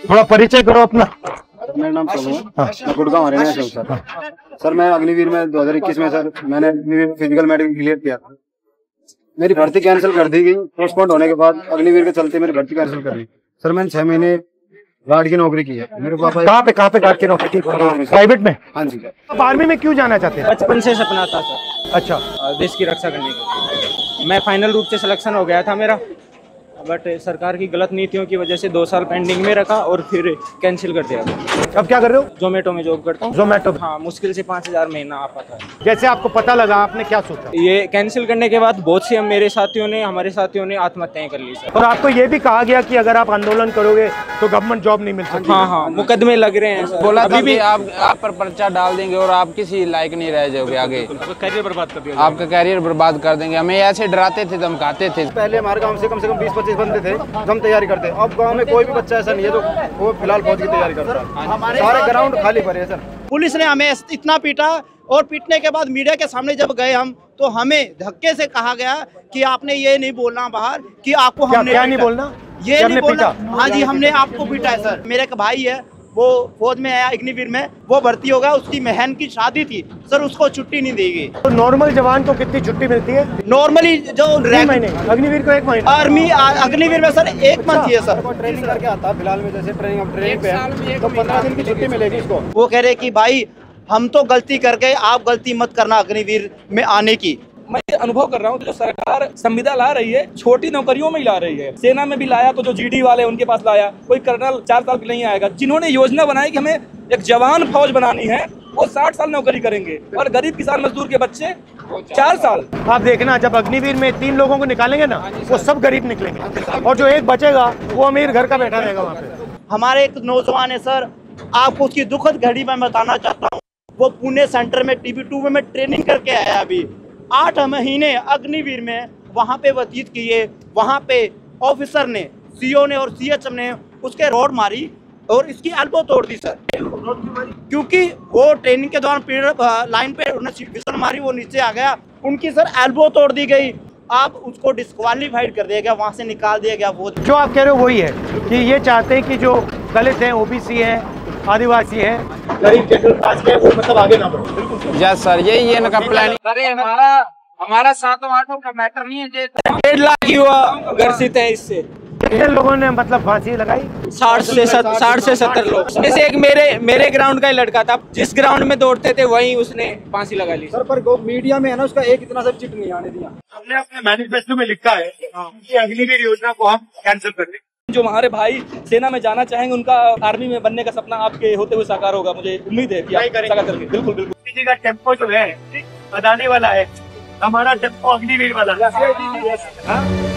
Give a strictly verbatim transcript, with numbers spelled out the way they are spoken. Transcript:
थोड़ा परिचय करो अपना। मेरा नाम सोनू है, मैं गुड़गांव हरियाणा से हूँ सर। सर मैं अग्निवीर में दो हज़ार इक्कीस में सर मैंने फिजिकल मेडिकल क्लियर किया था। मेरी भर्ती कैंसिल कर दी गई पोस्टपोन होने के बाद। अग्निवीर के चलते मेरी भर्ती कैंसिल कर दी सर। मैंने छह महीने गार्ड की नौकरी की है। मेरे पापा कहाँ पे कहाँ पे गार्ड की नौकरी की? प्राइवेट में? हाँ जी। आप आर्मी में क्यों जाना चाहते हैं? बचपन से सपना था सर। अच्छा। देश की रक्षा करने का। मैं फाइनल रूप से सिलेक्शन हो गया था मेरा, बट सरकार की गलत नीतियों की वजह से दो साल पेंडिंग में रखा और फिर कैंसिल कर दिया। अब क्या कर रहे हो? जोमेटो में जॉब करता हूँ। जोमेटो? हाँ, मुश्किल से पाँच हजार महीना आ पाता है। जैसे आपको पता लगा, आपने क्या सोचा? ये कैंसिल करने के बाद बहुत से मेरे साथियों ने हमारे साथियों ने आत्महत्याएं कर ली सर। और आपको ये भी कहा गया कि अगर आप आंदोलन करोगे तो गवर्नमेंट जॉब नहीं मिल सकती? हाँ हाँ, मुकदमे लग रहे हैं। बोला अभी भी आप आप पर पर्चा डाल देंगे और आप किसी लायक नहीं रह जाओगे, आगे करियर बर्बाद कर दिया, आपका कैरियर बर्बाद कर देंगे। हमें ऐसे डराते थे, धमकाते थे। पहले हमारे गाँव से कम से कम बीस पच्चीस बंदे थे, हम तैयारी करते। अब गांव में कोई भी बच्चा ऐसा नहीं है जो वो फिलहाल फौज की तैयारी करता है। सारे ग्राउंड खाली पड़े हैं सर। पुलिस ने हमें इतना पीटा और पीटने के बाद मीडिया के सामने जब गए हम, तो हमें धक्के से कहा गया कि आपने ये नहीं बोलना बाहर कि आपको हमने क्या नहीं बोलना, ये नहीं बोलना। हाँ जी, हमने आपको पीटा है सर। मेरे एक भाई है, वो फौज में है अग्निवीर में, वो भर्ती हो गया। उसकी बहन की शादी थी सर, उसको छुट्टी नहीं दी गई। तो नॉर्मल जवान को कितनी छुट्टी मिलती है? नॉर्मली जो महीने, अग्निवीर को एक महीना। आर्मी अग्निवीर में सर एक मंथ है सर। ट्रेनिंग करके आता है फिलहाल में, जैसे ट्रेनिंग अब ट्रेनिंग पे है तो पंद्रह दिन की छुट्टी मिलेगी इसको। वो कह रहे कि भाई हम तो गलती कर गए, आप गलती मत करना अग्निवीर में आने की। मैं ये अनुभव कर रहा हूँ, जो सरकार संविदा ला रही है छोटी नौकरियों में ही ला रही है। सेना में भी लाया तो जो जीडी वाले उनके पास लाया, कोई कर्नल चार साल के नहीं आएगा। जिन्होंने योजना बनाई कि हमें एक जवान फौज बनानी है, वो साठ साल नौकरी करेंगे और गरीब किसान मजदूर के बच्चे चार साल। आप देखना, जब अग्निवीर में तीन लोगों को निकालेंगे ना, वो सब गरीब निकलेंगे और जो एक बचेगा वो अमीर घर का बैठा रहेगा वहाँ पे। हमारे एक नौजवान है सर, आपको उसकी दुखद घड़ी में बताना चाहता हूँ। वो पुणे सेंटर में टीबी टू में ट्रेनिंग करके आया, अभी आठ महीने अग्निवीर में वहाँ पे व्यतीत किए। वहाँ पे ऑफिसर ने, सीओ ने और सीएच ने उसके रोड मारी और इसकी एल्बो तोड़ दी सर, क्योंकि वो ट्रेनिंग के दौरान पीरियड लाइन पे उन्हें मारी, वो नीचे आ गया, उनकी सर एल्बो तोड़ दी गई। आप उसको डिस्क्वालीफाइड कर दिया गया, वहाँ से निकाल दिया गया। वो जो आप कह रहे हो वही है कि ये चाहते हैं कि जो दलित हैं, ओबीसी हैं, आदिवासी हैं, गरीब जनरल क्लास के, वो मतलब आगे ना बढ़े। यस सर, यही है इनका प्लानिंग। अरे हमारा हमारा सातों आठों का मैटर नहीं है। डेढ़ लाख युवा ग्रसित है इससे। कितने लोगों ने मतलब फांसी लगाई? साठ से साठ से सत्तर लोग। जैसे एक मेरे मेरे ग्राउंड का ही लड़का था, जिस ग्राउंड में दौड़ते थे वहीं उसने फांसी लगा ली सर। पर मीडिया में है ना, उसका एक इतना सा चिट नहीं आने दिया। हमने अपने मैनिफेस्टो में लिखा है कि अग्निवीर योजना को हम कैंसिल कर दें। जो हमारे भाई सेना में जाना चाहेंगे, उनका आर्मी में बनने का सपना आपके होते हुए साकार होगा। मुझे उम्मीद है कि आप साकार करेंगे। बिल्कुल बिल्कुल। किसी का टेम्पो जो है बताने वाला है, हमारा टेम्पो अग्निवीर वाला है।